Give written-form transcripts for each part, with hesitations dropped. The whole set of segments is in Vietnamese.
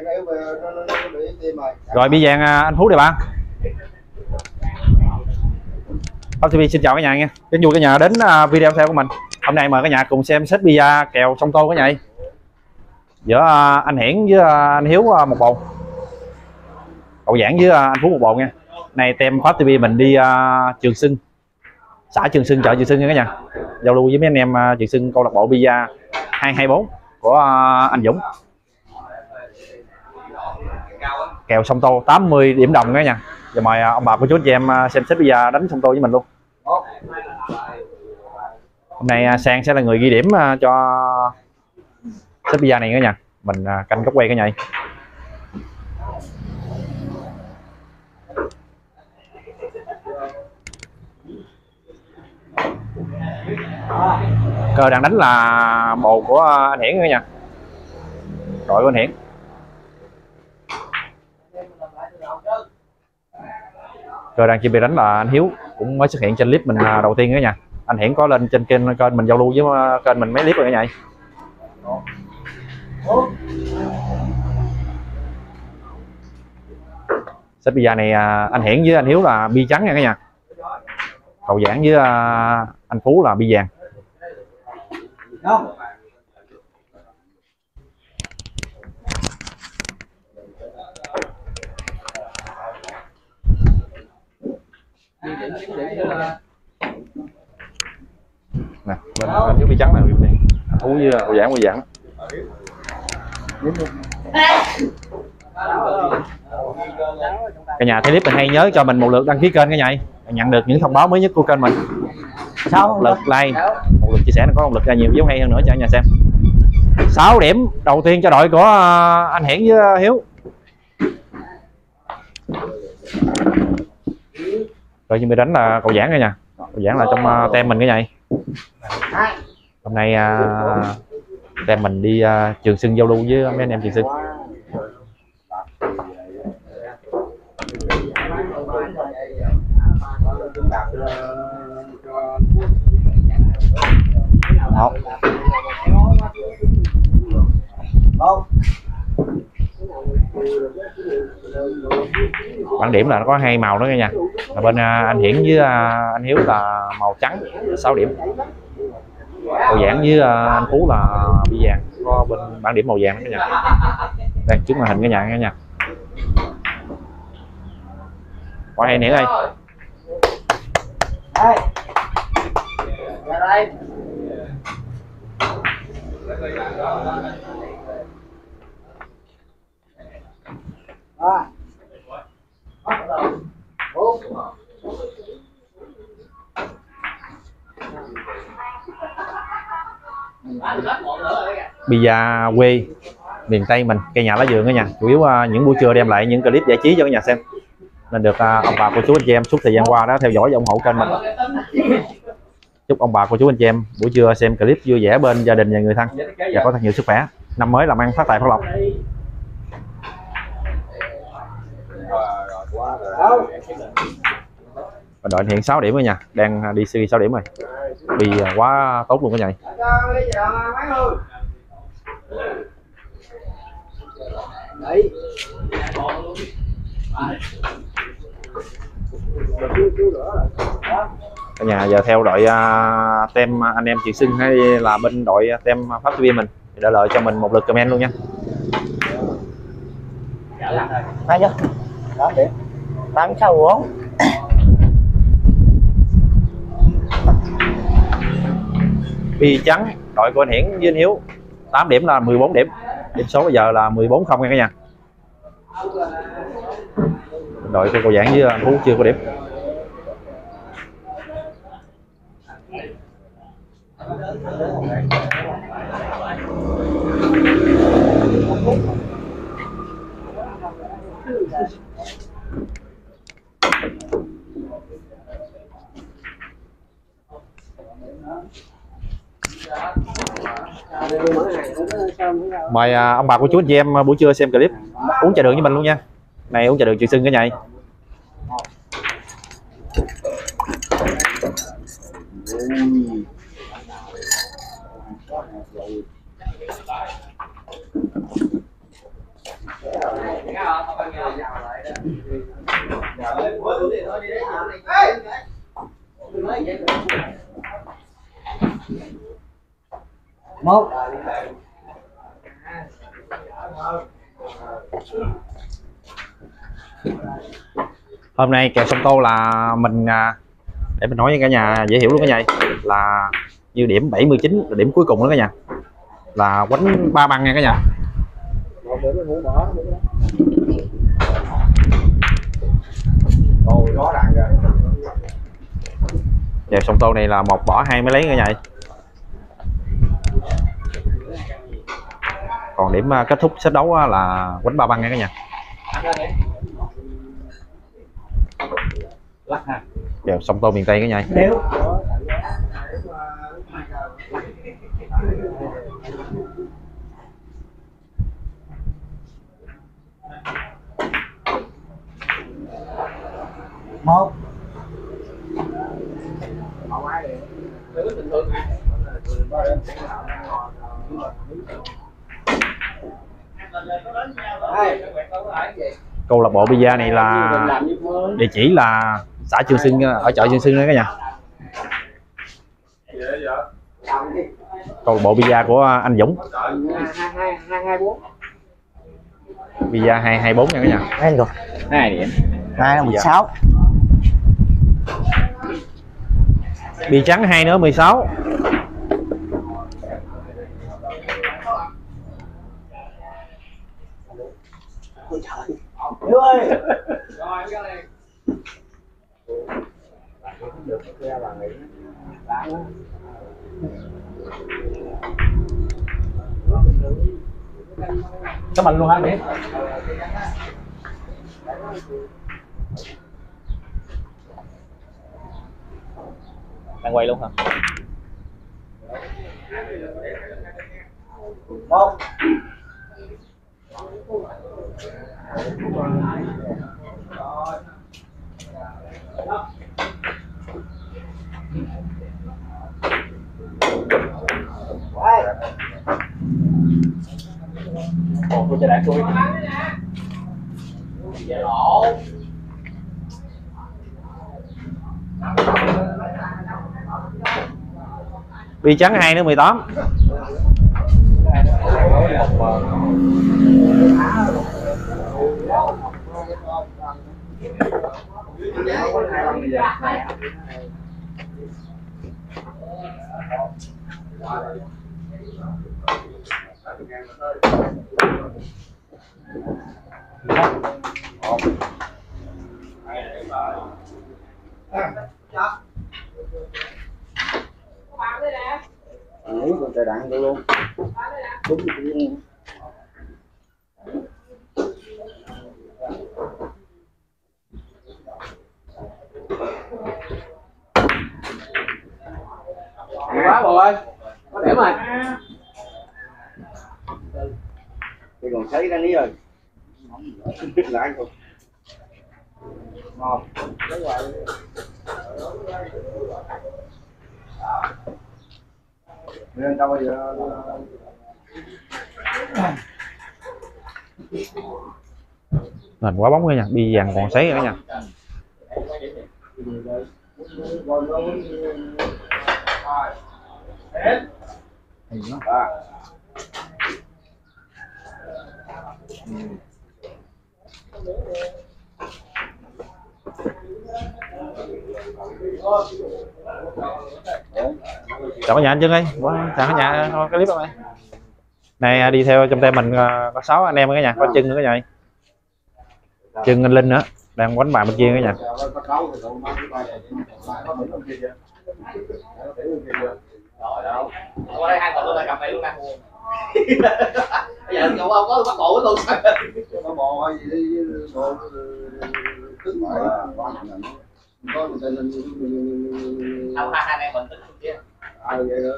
Rồi bi vàng anh Phú đây bạn. Pháp TV xin chào cả nhà nha. Rất vui cả nhà đến video theo của mình. Hôm nay mời cả nhà cùng xem set bia kèo song tô cả nhà. Giữa anh Hiển với anh Hiếu một bồn. Cậu Giảng với anh Phú một bồn nha. Này tem Pháp TV mình đi Trường Sưng, xã Trường Sưng, chợ Trường Sưng nha cả nhà. Giao lưu với mấy anh em Trường Sưng câu lạc bộ bia 224 của anh Dũng. Kèo song tô 80 điểm đồng cả nhà. Giờ mời ông bà cô chú anh chị em xem set bia đánh song tô với mình luôn. Hôm nay Sang sẽ là người ghi điểm cho set bia này cả nhà. Mình canh góc quay cả nhà. Cờ đang đánh là bồ của anh Hiển cả nhà, đội của anh Hiển. Cờ đang chia bị đánh là anh Hiếu, cũng mới xuất hiện trên clip mình đầu tiên cả nhà. Anh Hiển có lên trên kênh mình giao lưu với kênh mình mấy clip rồi cả nhà. Set bia này anh Hiển với anh Hiếu là bi trắng nha cả nhà. Cậu Giảng với anh Phú là bi vàng. Nè, bên anh Hiếu bi trắng này, anh Phú với cậu Giảng bi vàng. Cả nhà thấy clip mình hay nhớ cho mình một lượt đăng ký kênh cả nhà, nhận được những thông báo mới nhất của kênh mình. Một lượt like, một lượt chia sẻ nó có một lượt ra nhiều video hay hơn nữa cho nhà xem. 6 điểm đầu tiên cho đội của anh Hiển với Hiếu. Rồi nhưng mới đánh là cậu Giảng cả nhà. Cậu Giảng là trong tem mình cái nhà. Hôm nay tem mình đi Trường Sưng giao lưu với mấy anh em Trường Sưng. Bảng điểm là nó có 2 màu đó cả nhà. Là bên anh Hiển với anh Hiếu là màu trắng 6 điểm. Cậu Giảng với anh Phú là bi vàng, có bên bảng điểm màu vàng đó cả nhà. Đang trước màn hình cả nhà. Qua hay nữa đây. Bia quê miền Tây mình, cây nhà lá vườn cả nhà. Chủ yếu những buổi trưa đem lại những clip giải trí cho cả nhà xem, nên được ông bà cô chú anh chị em suốt thời gian qua đó theo dõi và ủng hộ kênh mình. Chúc ông bà cô chú anh chị em buổi trưa xem clip vui vẻ bên gia đình và người thân và có thật nhiều sức khỏe. Năm mới làm ăn phát tài phát lộc. Và đội hiện 6 điểm rồi nha, đang đi series 6 điểm rồi. Bị quá tốt luôn cả nhà. Cả nhà giờ theo đội tem anh em Trường Sưng hay là bên đội tem Pháp TV mình thì đã lợi cho mình một lượt comment luôn nha. Ai chứ? Đó để 864. Bi trắng đội của anh Hiển với anh Hiếu 8 điểm là 14 điểm. Điểm số bây giờ là 14 không nha cả nhà. Đội của cô Giảng với anh Phú chưa có điểm. Mời ông bà cô chú anh chị em buổi trưa xem clip uống trà đường với mình luôn nha. Này uống trà đường Trường Sưng cả nhà. Một. Hôm nay kèo sông Tô là mình để mình nói với cả nhà dễ hiểu luôn cả nhà, là như điểm 79 là điểm cuối cùng đó cả nhà, là quánh 3 băng nha cả nhà. Kèo sông Tô này là 1 bỏ 2 mới lấy cả nhà. Còn điểm kết thúc set đấu là quánh 3 băng nha cả nhà. Kèo sông Tô miền Tây cả nhà. Một. Câu lạc bộ Bia này là địa chỉ là xã Trường Xuân, ở chợ Trường Xuân đó cả nhà. Câu lạc bộ Bia của anh Dũng. Bia 224 nha cả nhà. Đây rồi. 2 điểm. 2 là 16. Bia trắng 2 nữa 16. Cho mình luôn hả nhỉ? Đang quay luôn hả? Một. Tôi sẽ đạt tôi. Bia trắng 2 nữa 18. Con trời đặng luôn. Đúng luôn. Quá bồ ơi, có điểm rồi. Thì còn sấy ra ní rồi. Lại rồi. Một. Lấy hoài. Nên tao bây giờ Nền quá bóng nha, bia vàng còn sấy nữa nha. Chào cả nhà anh Trương ơi, chào cả nhà coi cái clip này. Này đi theo trong tay mình có 6 anh em cả nhà, có Trương nữa cả nhà. Trương anh Linh nữa, đang quánh bài bên kia cả nhà. Ở đây 2 tuần tôi lại cà phê luôn nè. Bây giờ cậu không có bắt bộ với tôi sao? có bò hay gì đi bò tức mỏi có tên Đâu hai anh em mình tính kia. vậy đó.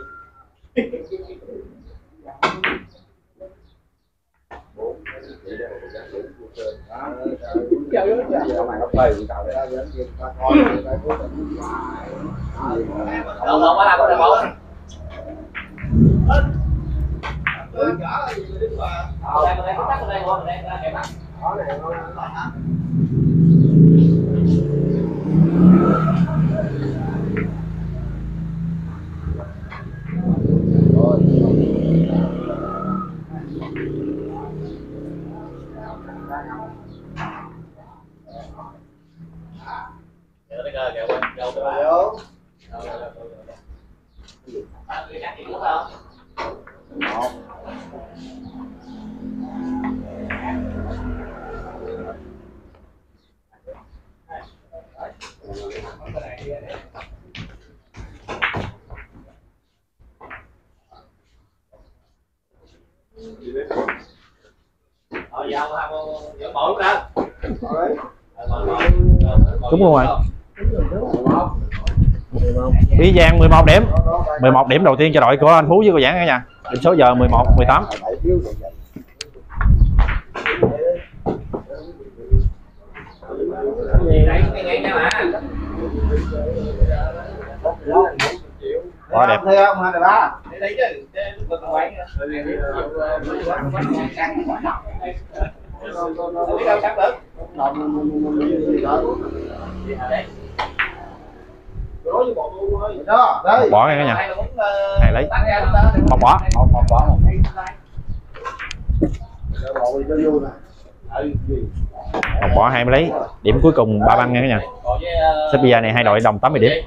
Không có làm có được không? Đúng luôn rồi. Bi vàng 11 điểm. 11 điểm đầu tiên cho đội của anh Phú với cô Giảng cả nhà. Điểm số giờ 11 18. Quá đẹp. Bỏ ngay cả nhà. Hay lấy. Một bỏ. Một bỏ 20 lấy. Điểm cuối cùng 3 băng nha cả nhà. Serbia này hai đội đồng 80 điểm.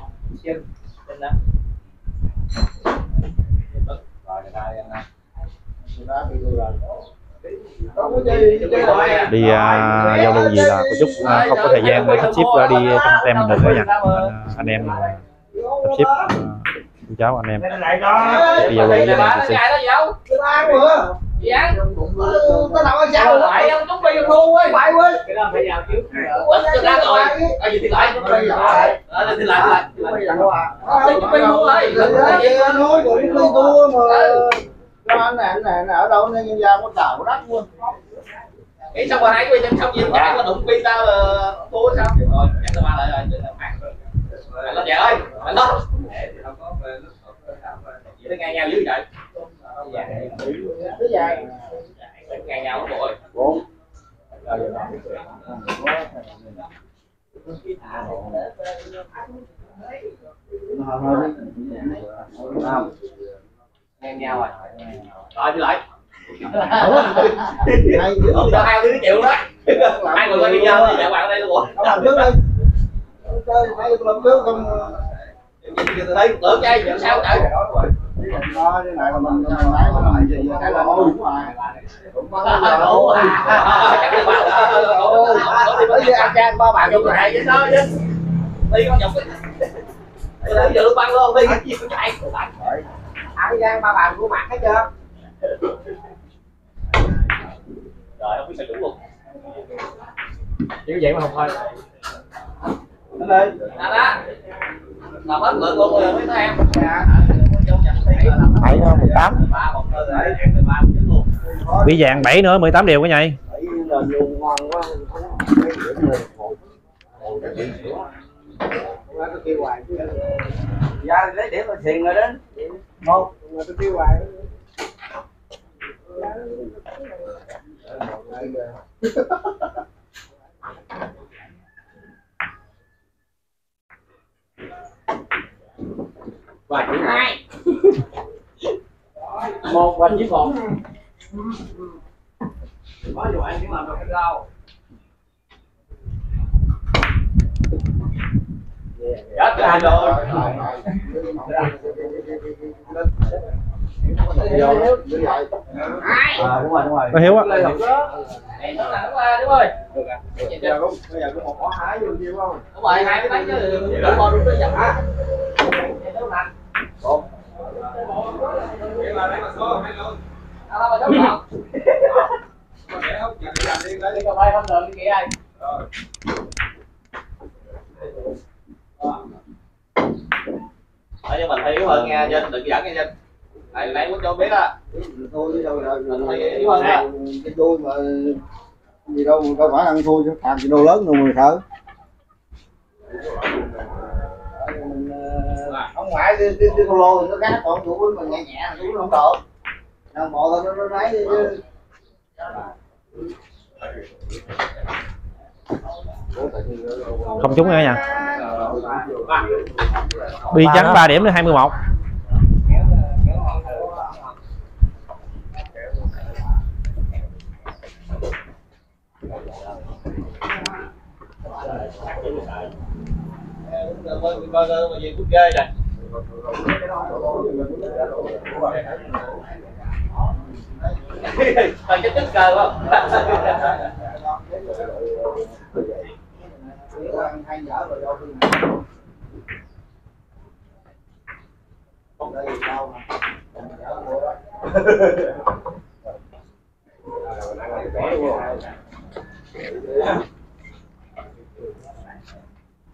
Đi giao lưu gì là cô Trúc không có thời gian để sắp xếp đi trong tem mình được nữa nha. Anh em sắp xếp cô cháu anh em đi giao lưu với anh em Gì ăn? Tao nào ăn sao rồi? Phải không? Chúng bây giờ thu ấy. Phải quên. Cái đó phải vào trước. Quên cho ra rồi. À gì thì lại. Thì lại. Chúng bây mua ơi. Nói rồi đi tua mà anh này ở đâu nên nhân gia có đào đất luôn. Cái xong rồi hai cái bên xong gì chạy có đụng bi tao là thua sao? Rồi, em tao ba lại rồi. Anh lên ơi. Anh lên. Vậy nó ngang nhau dưới vậy. Ngang nhau không bội. Ngang nhau rồi. Rồi đi lại. Cho hai đứa chịu đó. Hai người đi nhau thì bạn ở đây luôn. Làm trước đi. Chơi làm trước không. Thấy tưởng chơi làm sao trời. Đó, cái này là mình nãy mà làm gì cái là ngu mà. Đi ăn chan ba bạn vô này vậy sao chứ. Đi con nhục. Bây giờ lúc băng luôn đi cái gì cũng chạy. Ăn gian ba bạn của mặt hết chưa? Rồi không biết sao đúng luôn. Chỉ vậy mà không thôi. Lên đi. Đó. Làm hết lượt luôn rồi mấy đứa em. Phải 18. Bi vàng 7 nữa 18 điều cả nhà. Dạ lấy điểm là tiền rồi đến. Một mà tôi kêu hoài. Và thứ hai. Một và với một. Có dù anh cũng làm được cái đâu. Chết rồi rồi. Đúng rồi. Có Hiếu á. Đúng rồi. Bây giờ có một có hái vô nhiêu không? Đúng rồi, hai cái bánh chứ đừng bò đúng cái dập á. Đúng rồi. Một. Cái là lấy mà số hay luôn. Đâu mà đúng không? Mà để không chặt làm đi lấy đi cà phê không được cái kia ai. Rồi. Nhưng mình thấy hơn nha Vinh, đừng dẫn nha Vinh. Này nãy muốn cho biết á. Thôi chứ đâu rồi. Mình thấy yếu hơn á. Cái đôi mà gì đâu phải ăn thua chứ thằng cái đô lớn đâu mà sợ. Ông ngoại đi thô lô thì nó khác còn chủ mà nhẹ nhẹ chủ nó không được. Thằng bò thôi nó lấy đi chứ. Không trúng nữa nha. Bi trắng 3 điểm đến 21. Coi gì cũng ghê rồi. Coi chết cơ không? Hay dở rồi đâu không đây sao mà dở rồi đó.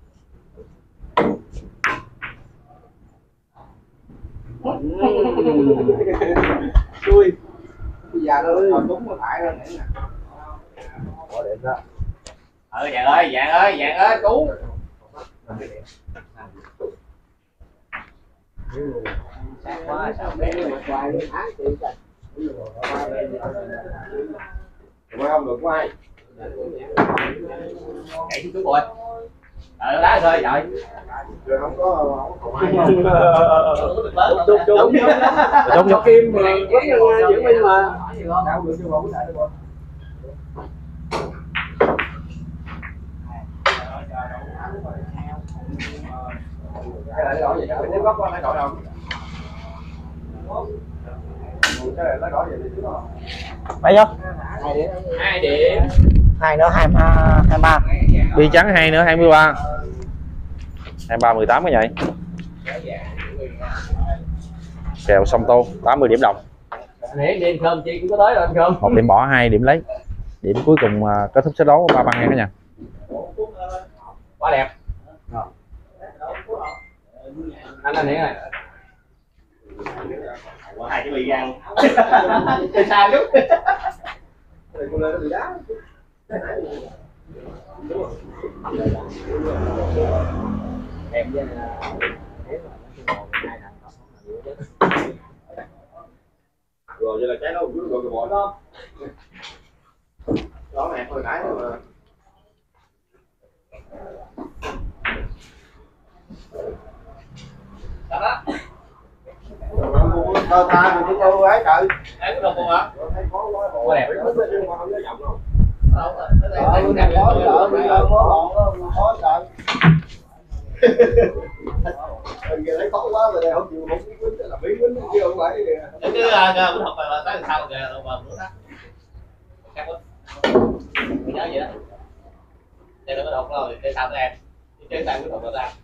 Xui. Bây giờ nó còn đúng nó phải hơn nữa nè. Bỏ điện đó. Dạng ơi cứu. Sát quá, sao bé nó quay nó ái chị trời. Quay không được quay. Chạy chú bồi. Đá thôi trời. Rồi không có ai. Trốn Kim mà quấn giữ minh mà. Cái này đổi gì cả, tiếp góc có phải đổi không? Cái này nó đổi gì đi không? mấy vô 2 điểm. 2 nữa 23. bi trắng 2 nữa 23. 23 18 cái vậy. Kèo song tô 80 điểm đồng. Nãy đi cơm chi cũng có tới rồi anh cơm. 1 điểm bỏ 2 điểm lấy. Điểm cuối cùng kết thúc set đấu 3 băng nha cả nhà. Quá đẹp. Anh Hiển này. Hai cái bị gan. Sao chút. Đây cô lên nó bị đá. Em với rồi vậy là cái nó cũng rồi bỏ đó. Đó này hồi nãy mà. Đó. Tao tha mình cũng cô ấy trời. Đấy có đâu hả? Thấy khó quá bộ. Quá đẹp. Không có giọng đâu. Khó trời. Mình thấy khó quá rồi không chịu không biết quýnh là biết quýnh chứ không phải kìa. Cái bữa học là tới sau kìa mà bữa đó. Cắt quá. Mình nhớ vậy đó. Đây là cái đột rồi, cái sau tới em. Cái tay cái đột rồi ta.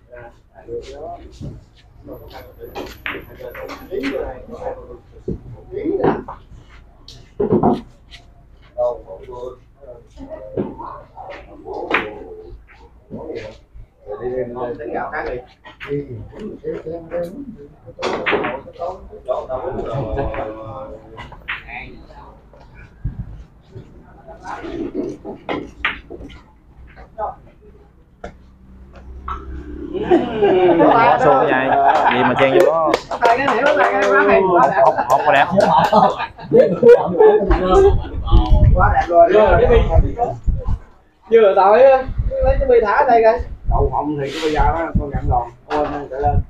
Đánh gạo khác đi. Bỏ xô cái nhai gì mà chen vô đó. Hộp quá đẹp. Quá đẹp rồi. Vừa tội lấy cái bi thả ở đây coi. Đậu hồng thì cái bây giờ đó con nhận đòn. Ôi nên trở lên.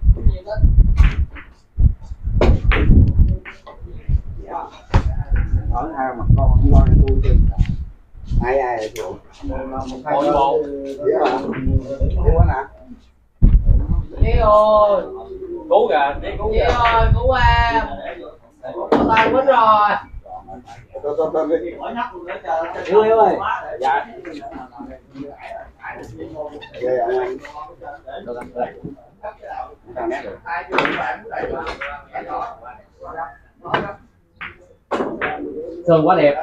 Ở hai mặt con không lo tôi chứ. Ai chịu. Ôi bộ. Không có nè. Chị ơi. Cứu kìa, chị cứu kìa. Chị ơi, cứu em. Có tay mất rồi. Yêu yêu ơi. Dạ. Sơn quá đẹp.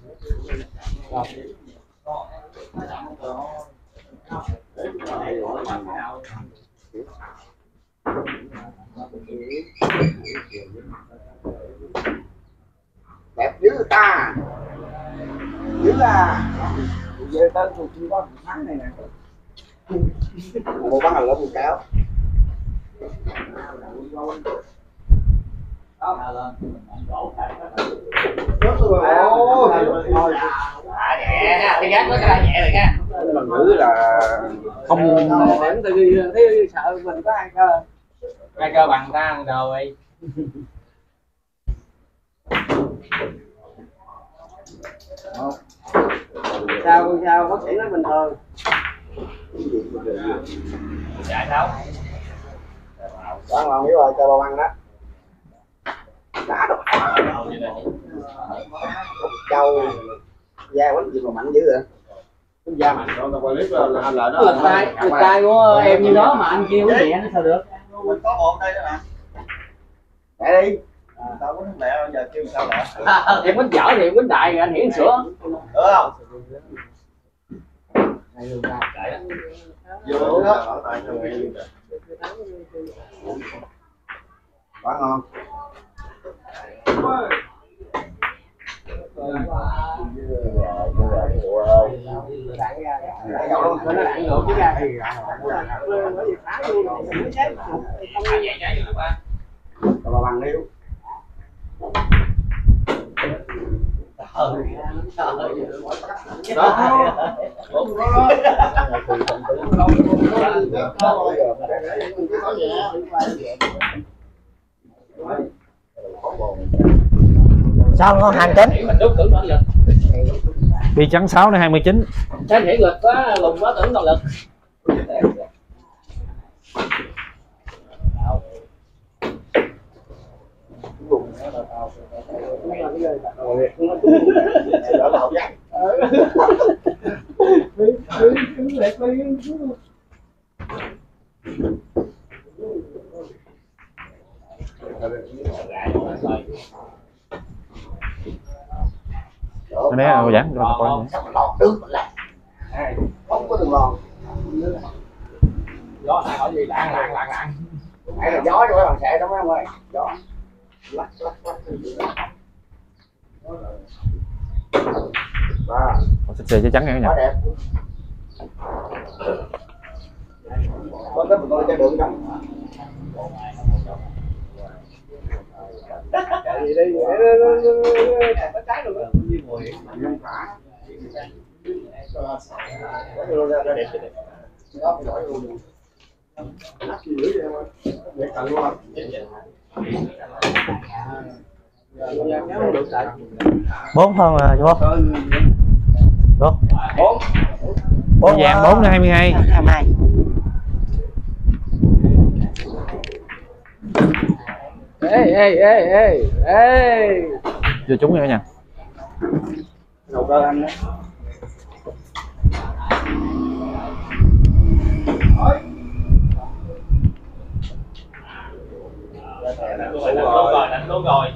Đẹp dữ ta. Dữ à. Về tên thuộc chưa có thắng này nè. Một bắn là một kéo. Nhẹ, cái gác nó cái nhẹ rồi nha. Lần nữa là không đến từ khi thấy sợ mình có ai cơ. Ai cơ bằng ta rồi. Sao bác sĩ nói bình thường. Chạy sao? Đó là biết rồi cho bao băng đó. Đã rồi. Châu da quánh gì mà mạnh dữ vậy? Da mạnh rồi, tao clip là anh lợi đó. Lực tay của em như đó mà anh kia uống nhẹ nó sao được? Mình có một đây đó nè. Mẹ đi. Tao quánh mẹ giờ kêu sao mẹ? Em quánh dở thì em quánh đại rồi anh Hiển sửa. Được không? Vô đó. Quá ngon. nó đạn ngược chứ ra. Bà bằng đi luôn. Sao ngon hàng tính Bi trắng 6 đến 29. Cái nhảy lực quá, lùng quá tưởng còn lực. Cái này là dán cho coi. Lọt nước lại. Không có đường lòn. Gió lại hỏi gì lạng. Hay là gió cho mấy bạn xe đó mấy ông ơi. Gió. Lắc. Và Xịt xì cho trắng nha cả quá nhà. đẹp. Con đất tôi cho đường trong. Chạy gì đi, nó trái luôn á. Như mùi. Không phải. Ra đẹp chứ đẹp. Đó phải đổi luôn. Nắp gì dữ vậy em ơi. Để cần luôn không? bốn hơn rồi chú đúng Bốn vàng 4 đến 22. 22. Ê. Chưa trúng nữa nha. Đầu cơ anh đó. Đúng rồi.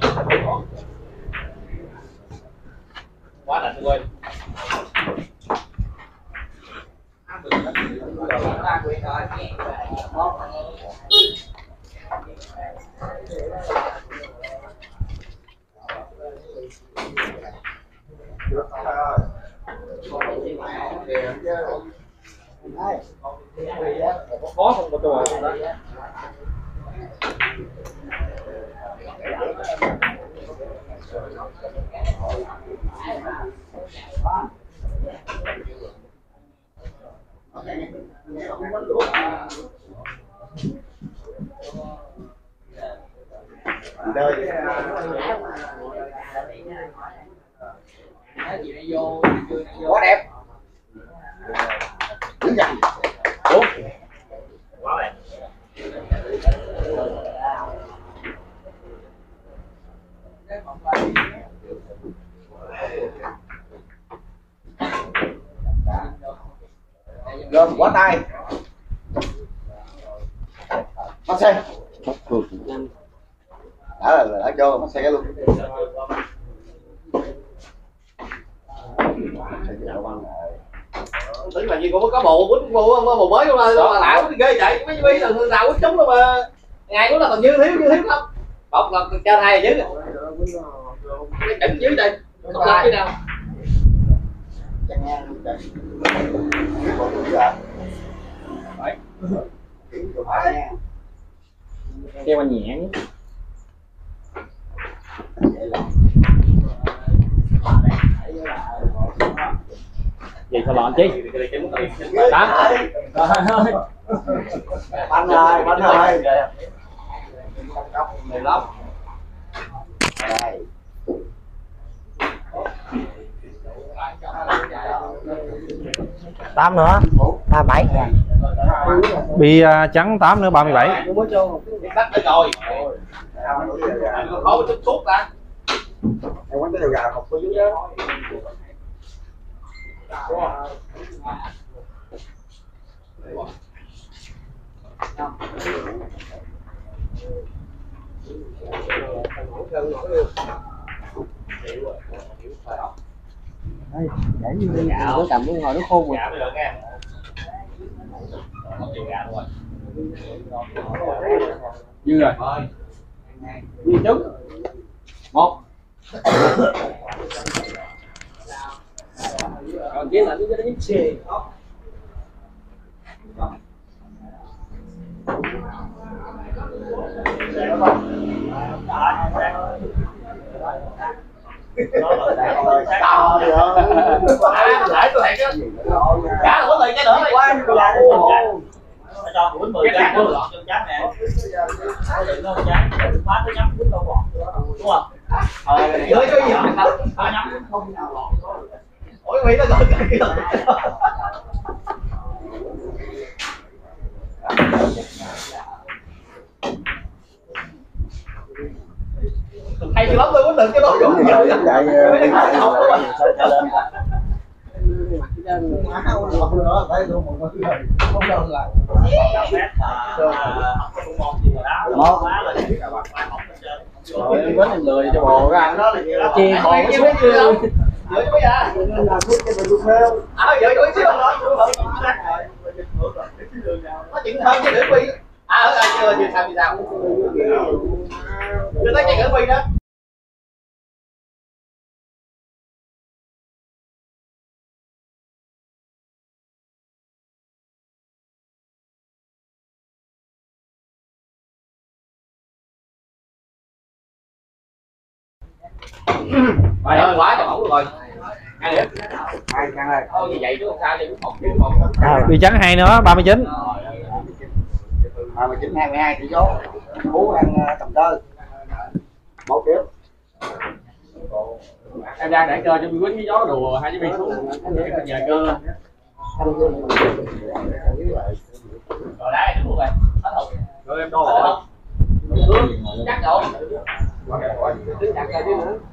Quá đỉnh quên. Có không có chùa đó. Quá đẹp. Đứng dậy. Quá đẹp. Gom quá tay. Bắt xe. Đã cho bắt xe luôn. Tính là gì cũng có bộ quýnh bộ mới không ơi, mà lạ quá ghê vậy, mấy bi là nào quýnh trúng đâu mà. Ngày cũng là còn dư thiếu lắm. Bọc là cho hai là dữ. Đỉnh dưới đây. Không lắc chứ nào. Chân ngang trời. Cái bộ bây giờ. Đấy. Kêu anh nhẹ nhé. Gì sao lọn chứ? Đó. Bánh ơi, bánh ơi. Này lắm. Đây. Tám nữa 37. Bi trắng 8 nữa 37. Tắt nữa rồi. Khó chút suốt ta. Em quán cái đầu gà học với dưới đó. Để như nó cầm cái ngồi nó khô rồi. Gà mới được nha. Gà rồi. Dư rồi. Dư trứng. 1. Còn kia là cái nhíp xì. Lại tôi thiệt á. Trả là có tiền cái nữa đi. Cho 10 cái lọt cho chán nè. Có đừng đâu chán, má nó nhắm quýt đâu bọt. Đúng không? Dưới cái gì hả? Nó nhắm không nào lọt. Ôi mày nó gọi cái kia. Hay chứ lắm tôi muốn đừng cái đó rồi. Rồi có người cho bò ra nó chiên bò nó xuống chưa? Vậy bây giờ. Vậy xíu rồi. Nó chuyện hơn cái đứa Quy. Chưa sao thì sao. Tôi nói chuyện ở Quy đó. Rồi ơi quá cho mẫu rồi. Ăn đi. Ăn ơi. Thôi như vậy chứ không sao đi một. Bì trắng 2 nữa 39. 39 22 tỷ số. Phú ăn tầm tơ. 1 triệu. Em đang để cơ cho Quýnh với gió đùa hai cái bi xuống để giờ cơ. Rồi đấy đúng rồi. Hết hụt. Rồi em đo rồi. Chắc rồi. Chắc rồi chứ nữa.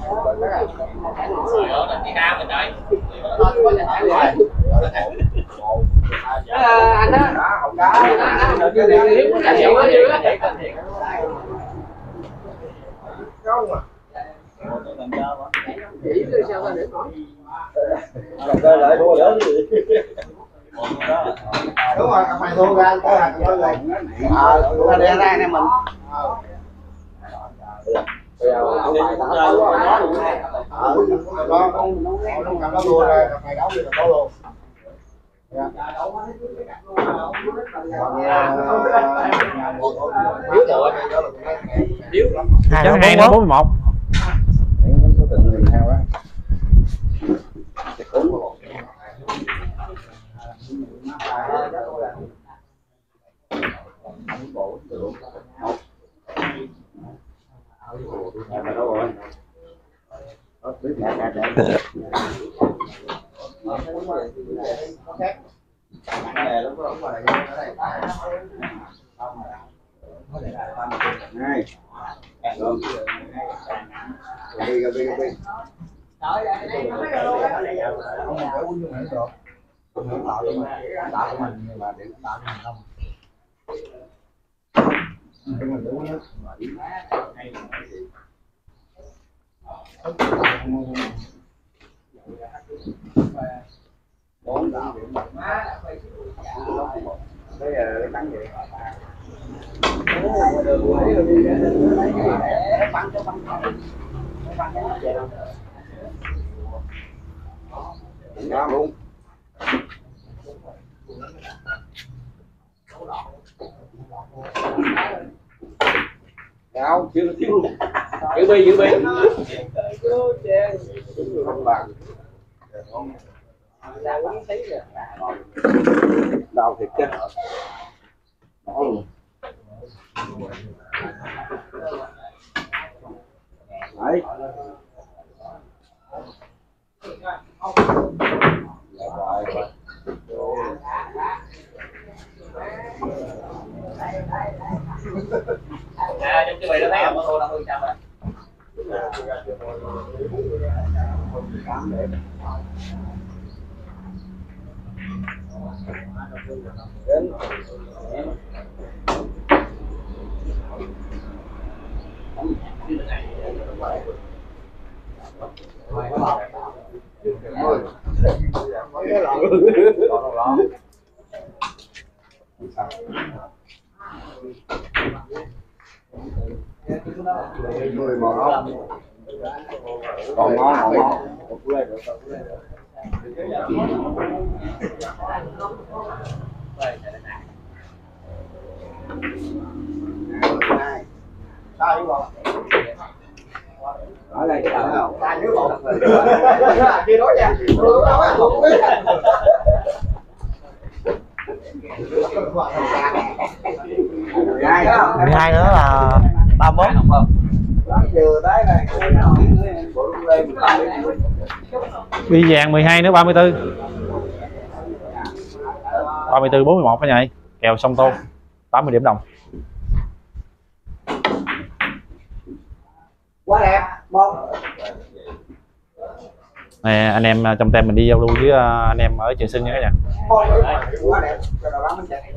Rồi ơi, đi nam mình đây. Anh đó. Hồng đá. Anh chưa điện hiếp nó chạy quá chưa? Chỉ sao ta để nói. Lại thua nữa. Đúng rồi, mày thua ra tới là tôi rồi. Thua ra ra nè mình. Nó thua ra mày đấu đi là có luôn. Yếu rồi. Yếu. Trắng 2 nữa 41. Luôn. Đâu, chưa thiếu. Giữ bi. Không bằng. Đau thiệt chứ. Đó luôn. Đấy. Trong cái này nó thấy là ô 50% rồi. Đến. Còn ngon. ở đây cái đợt không ta dưới một kia nói nha tôi đâu á không biết 12 nữa là 31. vừa tới này Bi vàng 12 nữa 34. 34 41 cả nhà. Kèo song tô 80 điểm đồng. quá đẹp một Nè anh em trong tem mình đi giao lưu với anh em ở Trường Sinh nha cả nhà. quá đẹp cho đầu mình chạy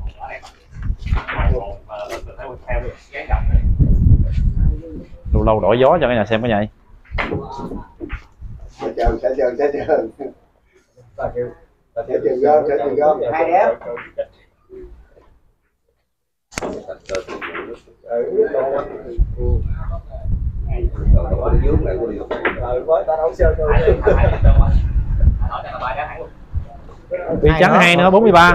Lâu lâu đổi gió cho cả nhà xem cái này. sẽ chờ gom hai đẹp Bi trắng 2 nữa 43.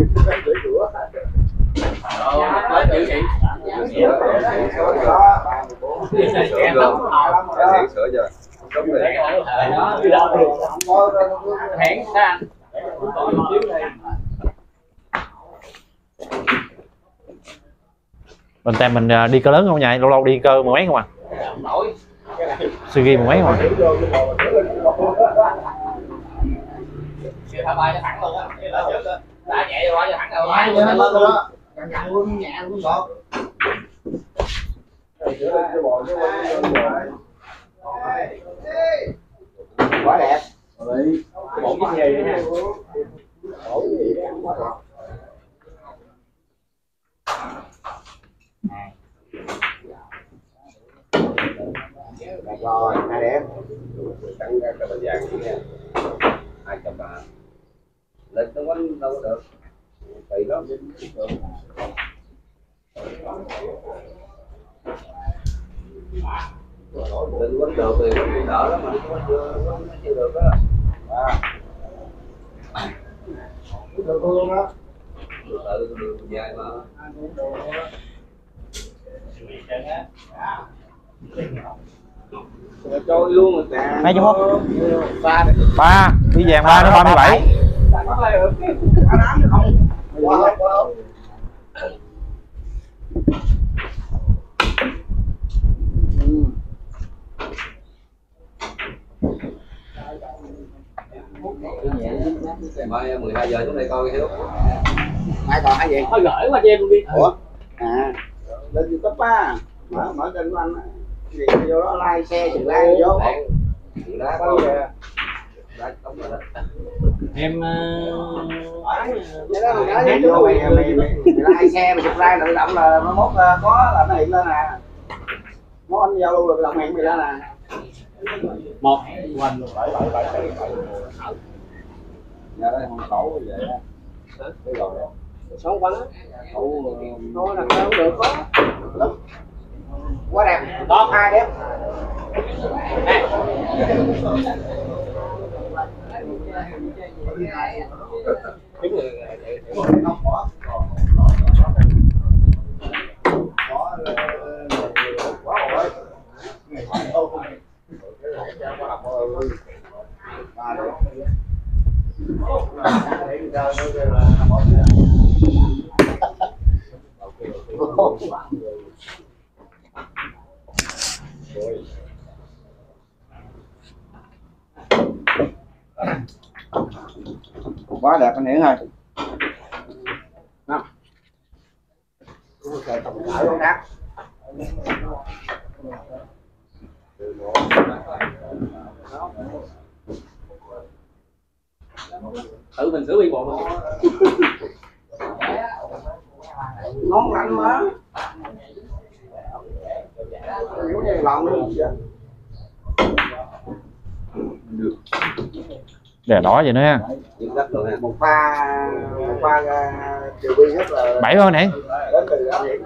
Bên tem mình đi cơ lớn không nhỉ? Lâu lâu đi cơ mười mấy không à? Suy ghi mười mấy không à? Thả bay cho thẳng luôn á, đã nhẹ rồi cho thẳng rồi bay lên luôn. luôn nhẹ luôn ngọt quá đẹp Một cái gì ha. rồi hai đẹp Trắng ra cái vàng nha 230. Lên nó quánh đâu có được tùy đó. Lên quánh được thì quánh đỡ đó mà nó chưa được đó. được luôn á Tự đường dài mà. trôi luôn rồi nè Mấy chú hút 3, Bi vàng 3 nữa 37. Mai 12 giờ xuống đây coi cái Hiếu. mai còn cái gì Thôi gửi qua cho em luôn đi. ủa à lên YouTube á mở kênh của anh á gì vô đó like xe thì like vô Đá có đá tống rồi đó. Em cái đó mình nói vô mày like xe mày subscribe tự động là nó mốt có là nó hiện lên nè mốt anh giao lưu được động hiện mày ra nè một quanh nhà đây không khẩu vậy á cái rồi sống quanh á. Thôi là không được có. quá đẹp top hai đẹp quá đẹp anh Hiển ơi ở luôn đá Tự mình xử bi bộ mình. ngon lành mà giống như lòng luôn Đè đỏ vậy nữa ha. một pha chiều bi rất là 7 thôi nè. đến từ đó vậy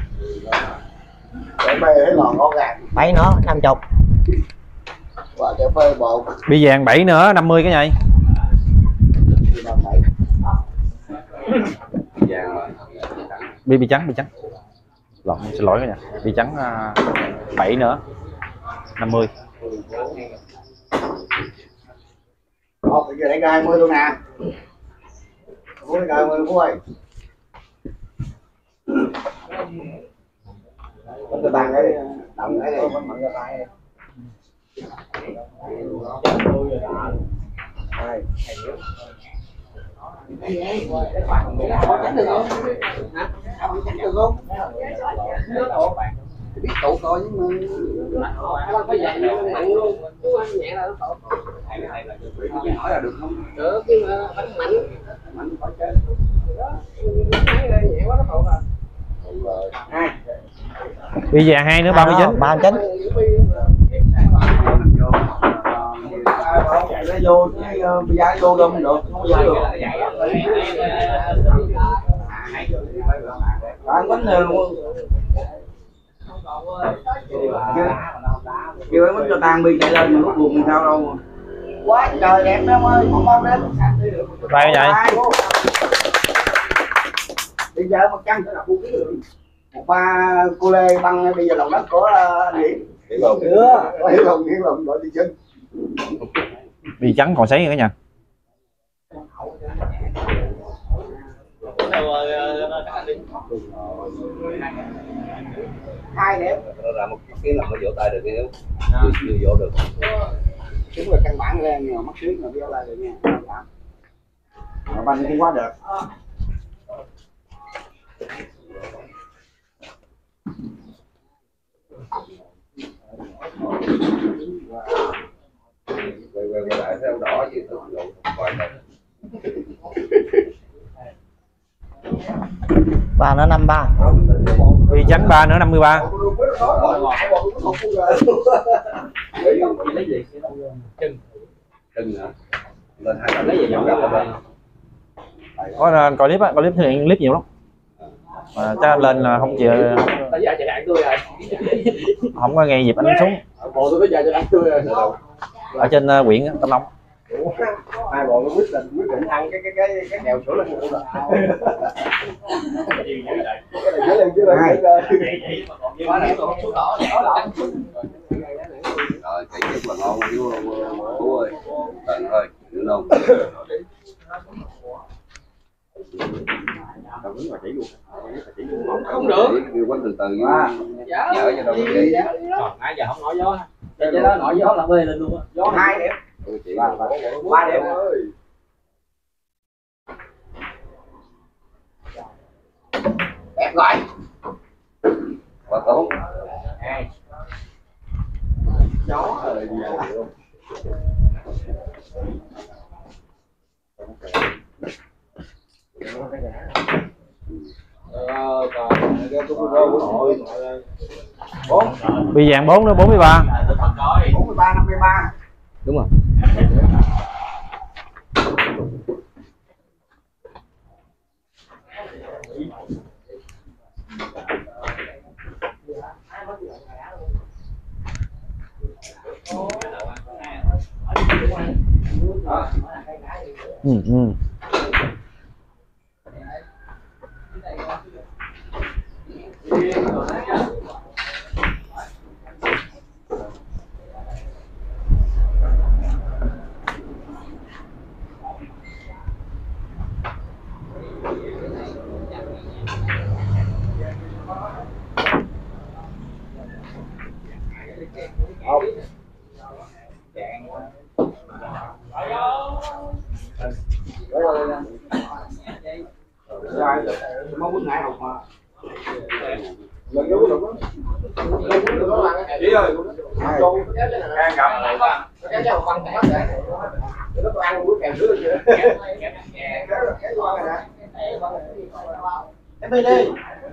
để mày thấy lòn ngon gà 7 nữa 50. quá đẹp phê bột. Bi vàng 7 nữa 50 cái nhầy. Bi trắng, bi trắng. Lộn, xin lỗi cả nhà. Bi trắng 7 nữa 50. Bây giờ đánh ra 20 luôn nè. Phú đánh ra 20 Phú ơi. Cái bàn đấy, động cái này vẫn mặn ra tay. Biết tụ coi nhưng mà phải dạy mạnh luôn, nhẹ là nó tụ. Hỏi là được không? Được, nhưng mà phải mạnh. Mạnh khỏi chơi. Đó, nhẹ quá nó tụ rồi. Hai. Bi vàng 2 nữa 39. 39. Chạy nó vô, bây giờ vô đâu không được. Ăn bánh này luôn. Kêu bánh cho tan Bi chạy lên mà lúc buồn sao đâu. Quá trời đẹp lắm ơi, không mong đến. Đây vậy. Bây giờ 100 sẽ là 1 cô Lê băng bây giờ lòng đất của anh Hiển. Hiển Lùng gọi đi chân. Bi trắng còn sấy cả nhà. Hai đẹp. Nó ra một cái làm nó vỗ tay được nếu chưa vỗ được. Đúng là căn bản lên nhưng mà mắt xuyến mà vỗ tay được nha. Mà banh không quá được. Quay lại theo đỏ gì tôi lộ vài lần. Ba nữa 53. Bi trắng 3 nữa 53. Đừng hả? Lên hai lần lấy gì giống gấp rồi. Có coi clip á, coi clip thực hiện clip nhiều lắm. Mà chắc lên là không chịu. Không có nghe dịp anh xuống. Bộ tôi có dài cho ăn tươi rồi. Ở trên huyện Tam Nông. Hai bọn quyết định ăn cái kèo sữa lên một rồi. Rồi cái chất là ngon Phú ơi. Tận thôi, được không? Không được. Kêu quán từ từ dở cho đâu vậy. Nãy giờ không nổi gió. Cái đó nổi gió là bê lên luôn á. Gió Hai đẹp. Ba đẹp ơi. Đẹp rồi. Quá tốt. Gió rồi. Bi vàng 4 nữa 43. 43 53. Đúng rồi. Mong muốn ngại học mà. Chị ơi. Đang gặp cái cháu băng thẻ để nó có ăn bữa kèm trước chưa? Em đi đi.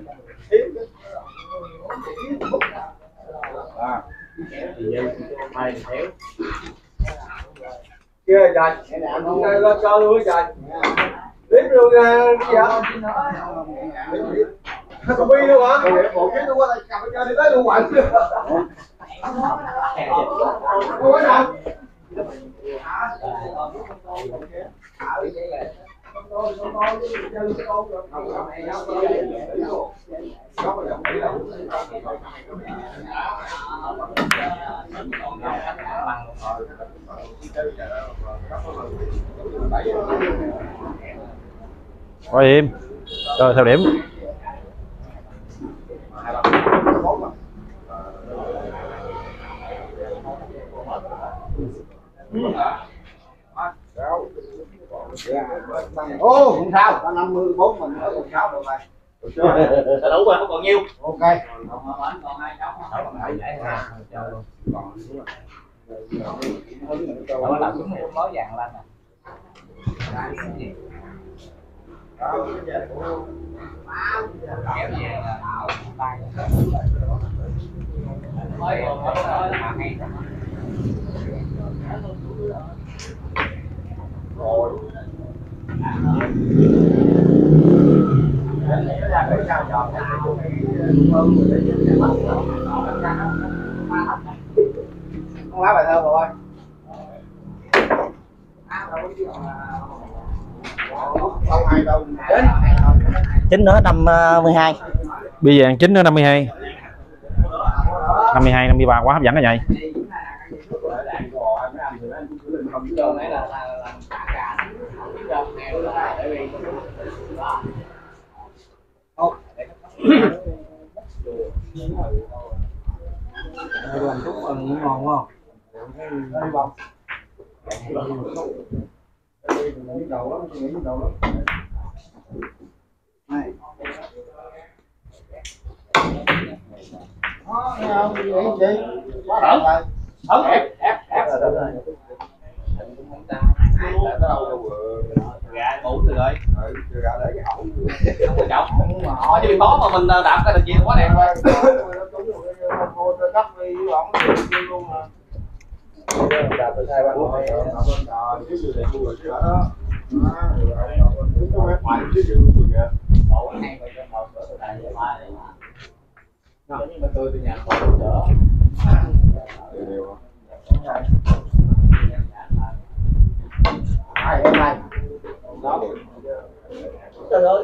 Kia trời, lo cho luôn trời. Tiếp luôn cái gì không biết luôn hả? Bộ chuyến tôi qua cầm cho đi tới luôn hoài. Ủa nào? Rồi im rồi theo điểm. Ô không sao, ta 54 mình ở 16 được rồi. Đã đủ rồi, không còn nhiêu. Ok. Nó làm chúng mình nói vàng lên nè. Không lá bài thơ rồi. Không ai đâu. Chính nữa 52. Bi vàng 9 nữa 52. 52 53 quá hấp dẫn cái nhầy. Làm chút ngon quá. Gà ngủ được rồi. Không quan trọng. Họ chứ bị khó mà mình đạp cái là gì quá đẹp rồi. Trời ơi,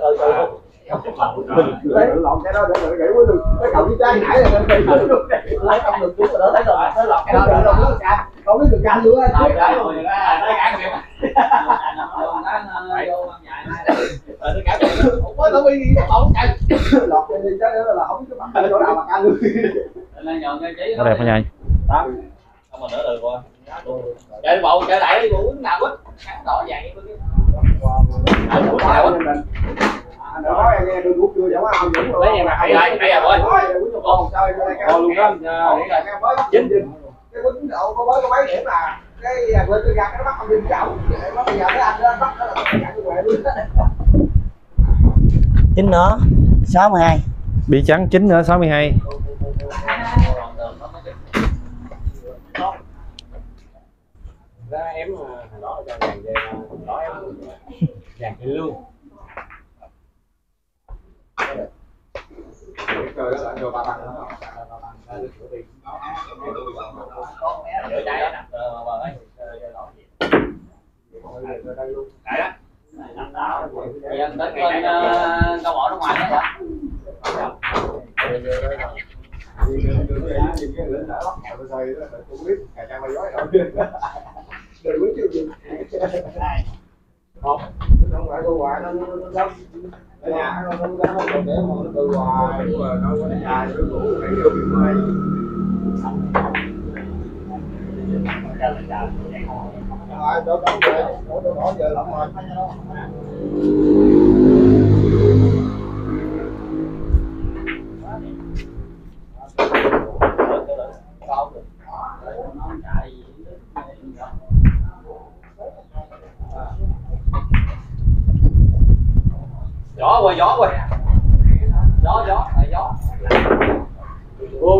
lọt cái đó để gãy quá được. Cái cậu đi trái nãy là nên lấy không được chút rồi đó, thấy rồi. Nó lọt cái đó được không biết được canh luôn á. Rồi đấy rồi, nó gãy kìa. Nó gãy kìa. Mới nó bị bóng canh. Lọt cái đi trái đó là không biết cái mặt chỗ nào mà canh luôn. Nó đẹp cái nhầy. Không mà đỡ được rồi. Chơi bộ chơi lại đi uống nào quýt. Kháng đỏ vàng đi. Anh đã nói em nghe tôi cũng chưa giống anh Dũng rồi. Lấy em là hay rồi thôi. Còn sao đây luôn đó. Chính cái quýnh độ có mới có mấy điểm là cái lên tôi ra cái nó bắt ông Vinh chậu. Nó bây giờ cái anh đó bắt nó là chạy tôi về luôn. Chính nữa 62. Bi trắng 9 nữa 62. Ra em đó cho vàng về đó em vàng thì luôn. Trời đó là cho ba bằng đó. Để trái đặt vào ấy. Đấy đó. Giờ đến bên đâu bỏ ra ngoài đó hả? Không phải tôi hoài nó đâm ở nhà nó không để mà nó từ hoài nó có dài nó ngủ phải vô bị mai rồi tôi đóng về tôi bỏ giờ lắm rồi Gió qua gió qua gió luôn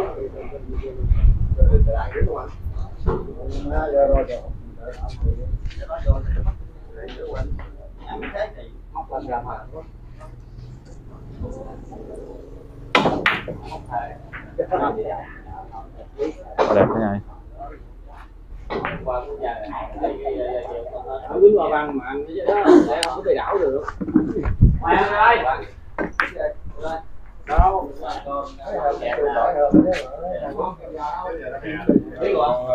Đẹp cái nhầy. Ở Quýnh Hoa Văn mà anh cái đó để không có bị đảo được. Mày ơi. Đâu. Biết không?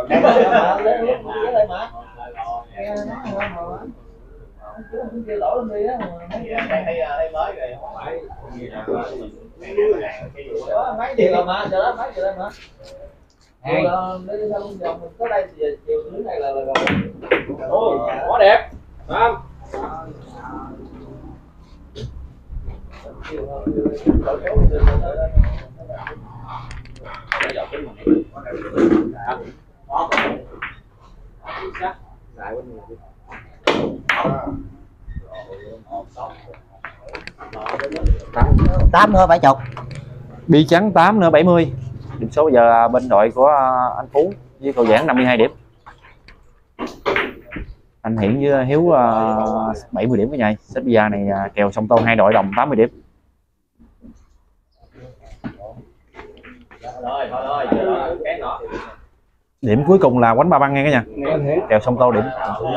Kêu đổ lên đi á mà thấy mới rồi không phải mấy triệu rồi mà chờ đó mấy triệu mà lấy ra luôn vòng tới đây thì chiều dưới này là rồi. Ôi quá đẹp không tám nữa 70. Bi trắng 8 nữa 70. Điểm số bây giờ bên đội của anh Phú với cậu Giảng 52 điểm. Anh Hiển với Hiếu 70 điểm cái nhảy. Xếp bây giờ này kèo song tô hai đội đồng 80 điểm. Điểm cuối cùng là quánh ba băng nghe cả nhà. Kèo song tô điểm.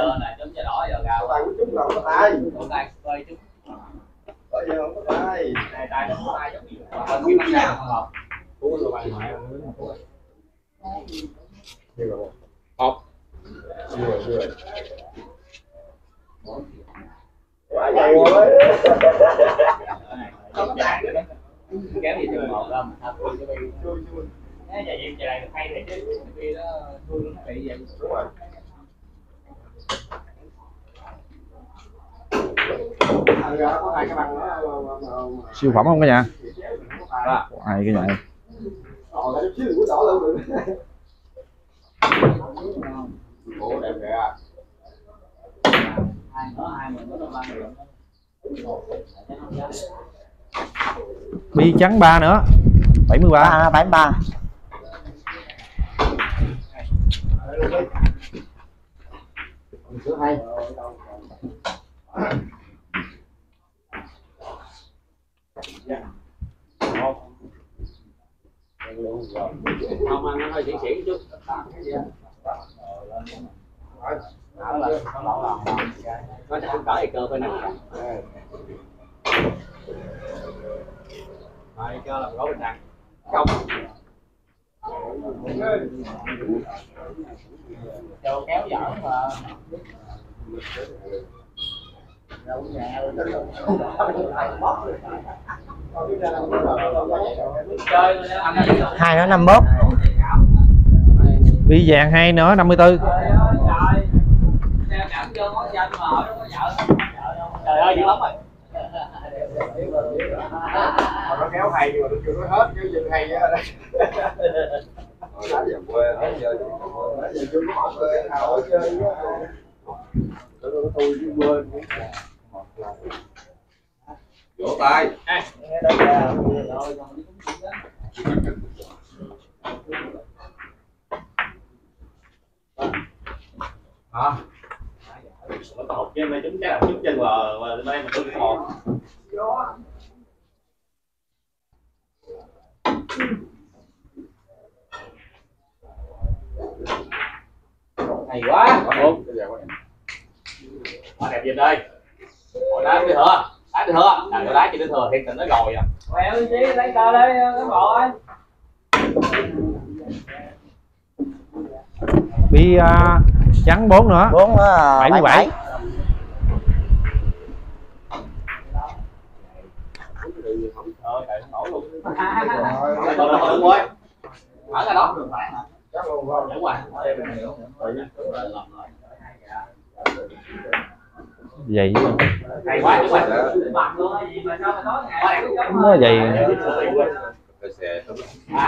kéo gì trường một không cái nhà gì trời này hay thiệt chứ vì nó thương nó bị vậy. Đúng rồi. Có hai cái băng đó Siêu phẩm không cả nhà? Ai cái nhà ủa đẹp kìa. Bi trắng 3 nữa 73. 73. Hay. Không ăn nó hơi xỉn xỉn chút. Nó chắc cỡ thì cơ bên này. Rồi cơ là gỗ bình đẳng. Không. Cho kéo dở mà. Hai nữa 51. Bi vàng 2 nữa 54. Trời ơi dữ lắm rồi. Nó kéo hay nhưng mà nó chưa nói hết cái gì hay á. Nãy giờ quê hết chơi. Nãy giờ chưa có chơi nào chơi á. Tôi chứ quên. Vỗ tay. Hả? Nó có hộp chứ, chúng chắc là chút chân và đây mà tôi hộp. Hay quá. Quá đẹp gì đây. Hồi đá đi thừa. Đá đi thừa. Trời ơi đá chỉ đi thừa thiệt tình nó rồi à. Mẹ ơi chí lấy cờ đây cái bộ ơi. Bi trắng 4 nữa 4 nữa 77. Trời nổi luôn. Rồi luôn ơi. Ở ra đó. Chắc luôn không? Đúng rồi. Vậy Hay quá chứ mày. nó vậy. Cái xe đúng.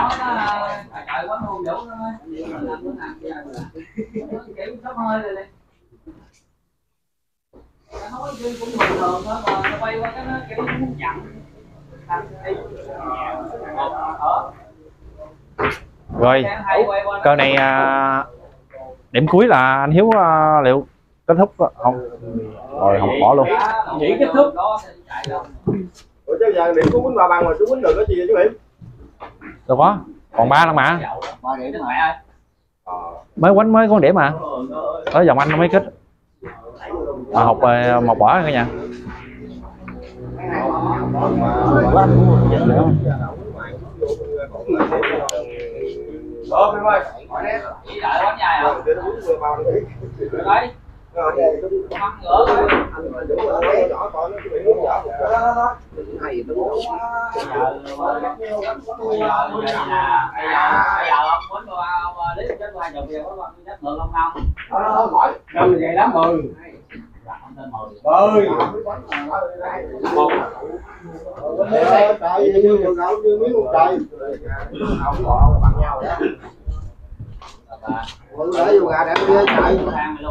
Rồi cờ này điểm cuối là anh Hiếu liệu kết thúc không? Rồi không bỏ luôn. Chỉ kết thúc. Ủa chứ giờ điểm của Quýnh Hoa Văn mà chú Quýnh được cái gì chứ Hiểm? Đâu có, còn 3 lần mà. 3 điểm mẹ ơi. mới quánh mới con điểm mà ở dòng anh nó mới kích học một bỏ cả nhà. Chỉ đợi quánh dài à? Đấy. Mắc ngửa rồi. Vậy lắm mười. Bơi. Trời như gạo như miếng trời. Không ngọ bằng nhau đó. Để vô gà để đi chạy.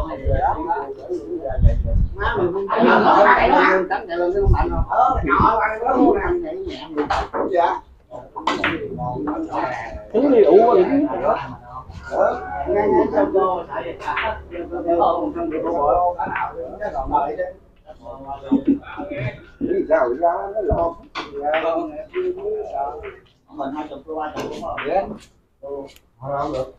Má mình không thấy nó chạy lên đánh chạy lên nó mạnh không? Nhỏ ăn nó luôn nè, nhẹ nhẹ. Dạ. Trứng đi ủ rồi. Ngay ngay sau cô chạy không không được bộ cái nào cái còn đợi đấy. Rau rau nó lộn. Mình 20 qua chục cũng rồi. Không được.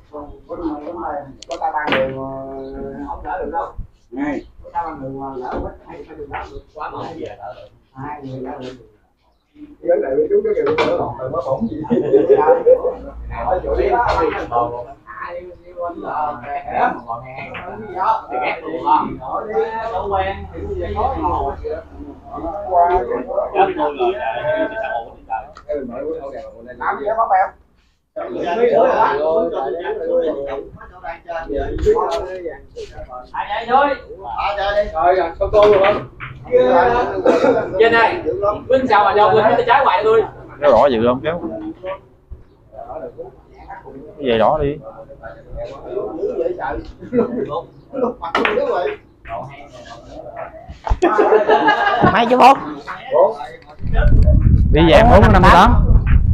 Có ta ba người không đỡ được đâu. Này, có ta ba người mà lỡ mất hay phải được đỡ được quá mà hai về đỡ được. Hai người đỡ được. Cái này với chú cái kiểu đỡ lọt rồi nó bổng gì. Ở chỗ đi đó ăn bò. Ai đi quên là kẻ mà còn nghe. Thì ghét luôn không? Đâu quen thì gì có ngồi. Qua chết tôi rồi chạy đi sao ổn đi trời. Cái mình mới có đèo này. Làm gì đó bắp em. Trên này Vinh sao mà cho Vinh cái trái hoài tôi Kéo đỏ dự không kéo cái gì đỏ đi 2,4 đi vàng 458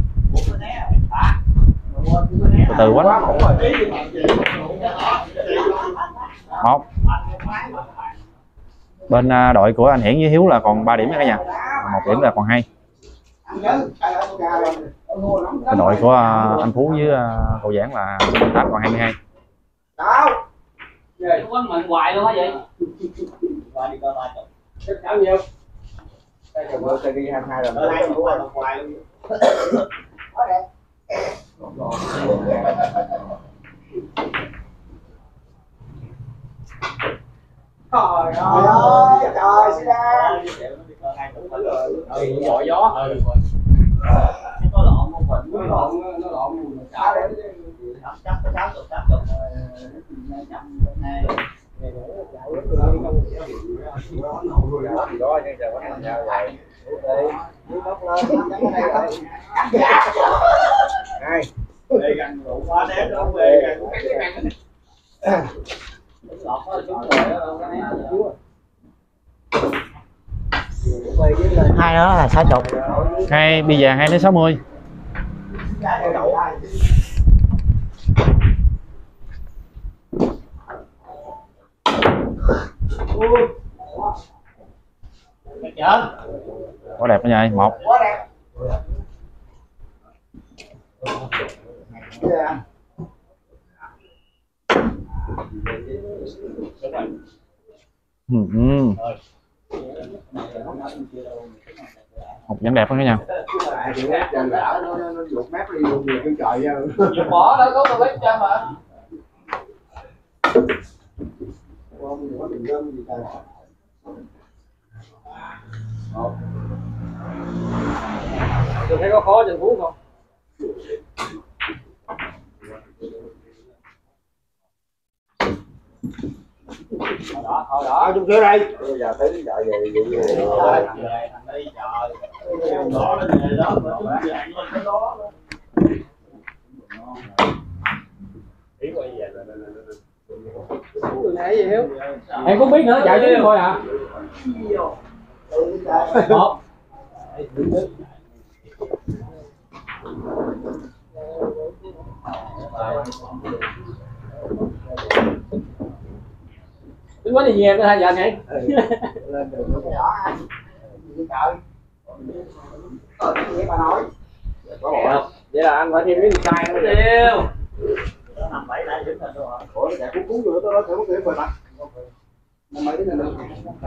từ từ quá một bên đội của anh Hiển với Hiếu là còn 3 điểm cả nhà, 1 điểm là còn 2. Bên đội của anh Phú với cậu Giảng là 8 còn 22. Vậy quán mình hoài luôn á vậy. Hoài đi coi 30. Chắc chắn nhiêu? Đây là bữa sẽ đi 22 rồi. 2 hoài luôn. Trời ơi, trời xin ra. Gọi gió. Có lộn một mình, nó lộn sao đấy. Chắc có 60 này. Đây gần đủ quá đếm đâu về gần hai đó là 60. 2 bi vàng 2 đến 60. Quá đẹp đó nha, 1. Một vẫn đẹp hơn đó nha. Bỏ đó có tôi lấy cho mà. Tôi thấy có khó trên Phú không? Thôi đó, chung sữa đây. Bây giờ tới chợ về thằng đi chợ. Đó lên về đó, cái đó. Ý quay về là gì Hiếu? Em cũng biết nữa, chạy chứ thôi à. Một. Tính quá thì nhiều nữa hai giờ này. Lên đường nó nhỏ anh. Trời. Vậy bà nói. Vậy là anh phải thêm miếng sai nữa. Tiêu. Ủa chạy cuốn vô tôi nói thử cái phần mặt. Năm mấy đến nữa.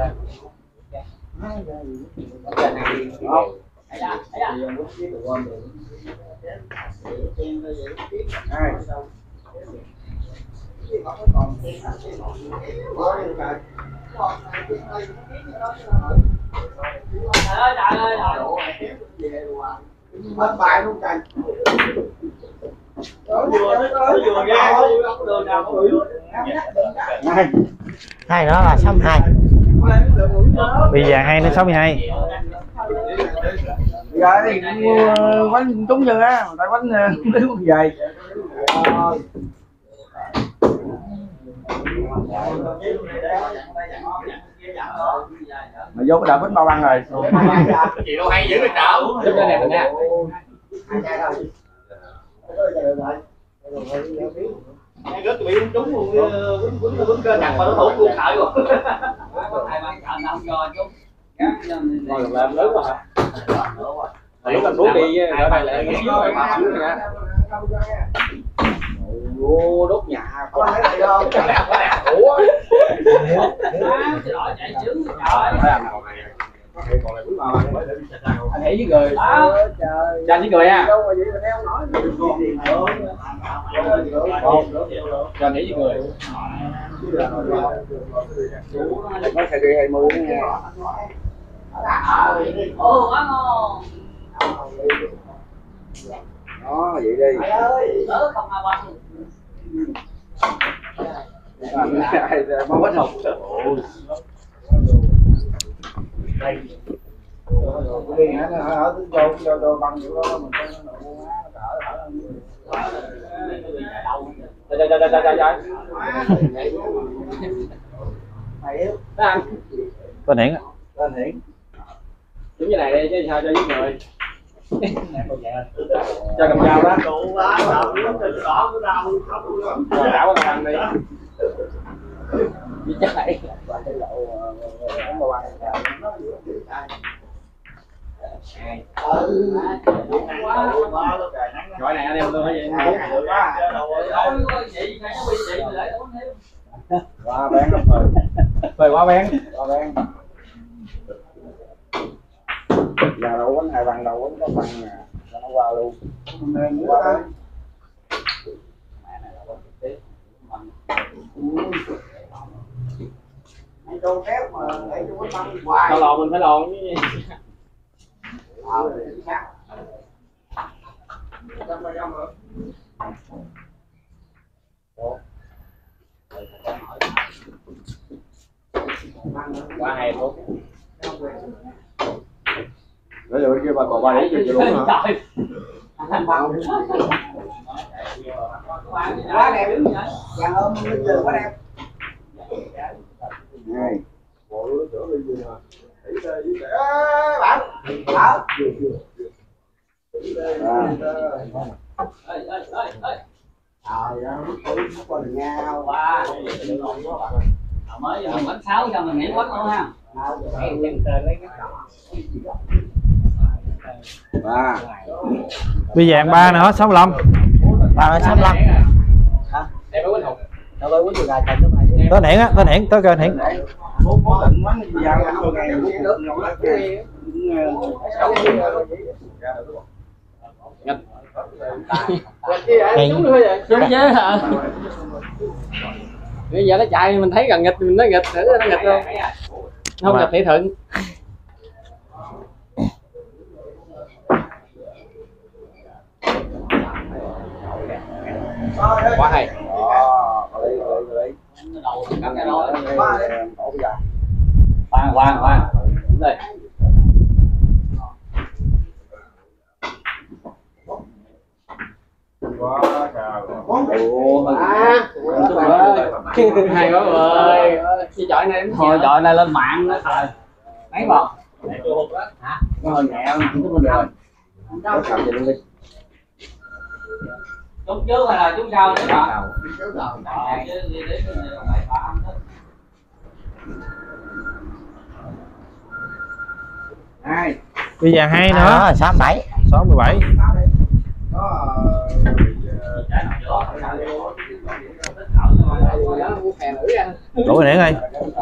Mất bài luôn trời. Hai đó là 62. Bì vàng 2 đến 62. Giờ thì quánh trúng chưa á, tại quánh lấy một giày. Mà vô cái đợt bánh bao băng rồi. Chị đâu hay dữ vậy trời. Giúp cái này nha. Ngay rớt bị trúng luôn, quýnh cơ nặng mà nó thủ luôn sợ rồi. Rồi làm lớn rồi hả? Lúc anh xuống đi ở đây lại cái xíu rồi mà xíu nha. Ô đốt nhà có thấy gì đâu. Ủa. Anh hãy với người. Cha với người nha. Cho anh hãy với người. Nó sẽ đi 20 nha. Ồ quá ngon. Đó vậy đi. Không ai quăng. Mau hết hồn. Đi ở vô băng chỗ đó mình Tên Hiển. Tên Hiển. Đúng như này đi chứ sao cho giết người. Cho cầm dao đó. Đảo qua cầm đi. Chắc này. Gọi này anh em tôi hay vậy. Quá bén lắm rồi. Rồi quá bén. Quá bén. Giờ đâu quánh hai bằng đâu quánh có bằng nè, cho nó qua luôn. Nên qua đấy. Anh đâu phép mà lấy cho quánh băng hoài. Tao lòn mình phải lòn chứ. Qua hè luôn. Đấy rồi kia bà còn qua đấy gì luôn hả? Quá đẹp đúng vậy. Vàng ôm lên giường quá đẹp. Này. Bộ nó chữa lên giường rồi. Bạn. Hả? Trời ơi, nó qua đường nhau. Wow. Mới giờ mình bánh 6 cho mình nghĩ quánh luôn ha. Ba. Bì vàng 3 nữa 65. 3 là 65. Em mới quýnh hụt. Đâu có quýnh gà chạy trước này. Tên Hiển á, tên Hiển, tới kênh Hiển. Cố định quánh gì vào ăn ngày nước ngọt lắm kìa. Hiển. Đúng chứ hả? Bây giờ nó chạy mình thấy gần nghịch mình nói nghịch thử nó nghịch luôn. Không nghịch thì thuận. Quá hay. Khoan. Đúng rồi. Hay quá ơi. Chọi này thôi chọi này lên mạng nữa trời. Mấy bò. Hả? Nó hơi nhẹ không có được. Nó cầm vậy luôn đi. Trúng trước hay là trúng sau nữa hả? Trước đầu. Hai. Bì vàng 2 Đó nữa là 67. 67. Đó. Đổ cái nén ơi.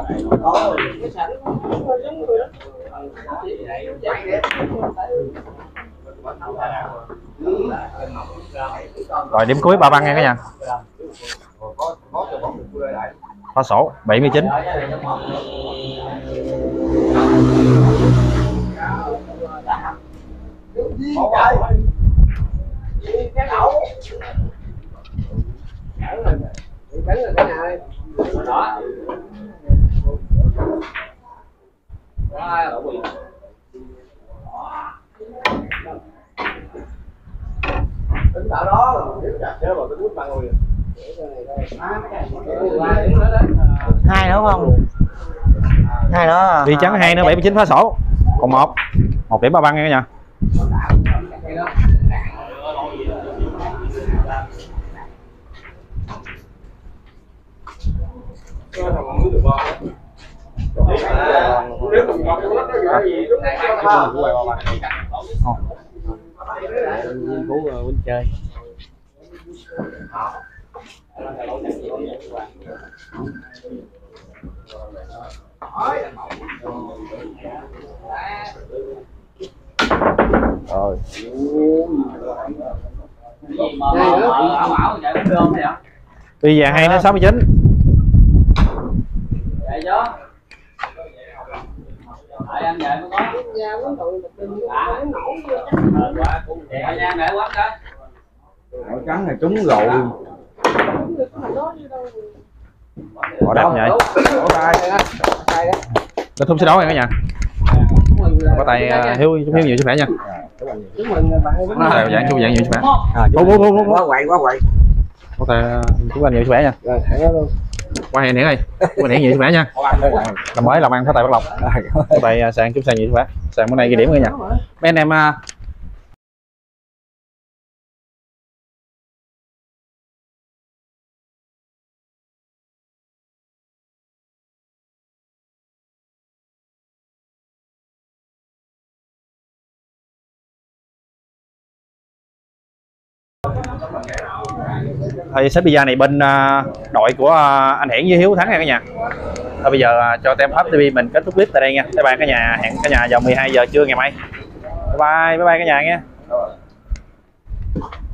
Rồi điểm cuối 3 băng nha cả nhà. Pha sổ 79. Tính tạo đó, nếu chặt chứ mà cái bút bằng rồi. Hai nữa không? Hai nữa. Đi trắng 2 nữa 79 phá sổ. Còn 1 điểm 3 băng nha cả nhà. Phú Quýnh chơi. Rồi. Đi vàng 2 nữa 69. Vậy chứ. Tại anh vậy mới có. Áo trắng là trúng rồi. Bỏ đẹp vậy. Kết thúc sẽ đấu nha cả nhà. Có tay Hiếu chúc Hiếu nhiều sức khỏe nha. Dạng chúc dạng nhiều sức khỏe. Quá quậy quá quậy. Có tay chúc anh nhiều sức khỏe nha. Qua hẹn ơi. Chúc anh nhiều sức khỏe nha. Năm mới làm ăn có tay bắt lộc. Có tay Sàn chúc Sàn nhiều sức khỏe. Sàn bữa nay ghi điểm cả nhà. Mấy anh em thì set pizza này bên đội của anh Hiển với Hiếu thắng nha cả nhà. Thôi bây giờ cho Tem Pháp TV mình kết thúc clip tại đây nha. Bye bye cả nhà, hẹn cả nhà vào 12 giờ trưa ngày mai. Bye bye cả nhà nha.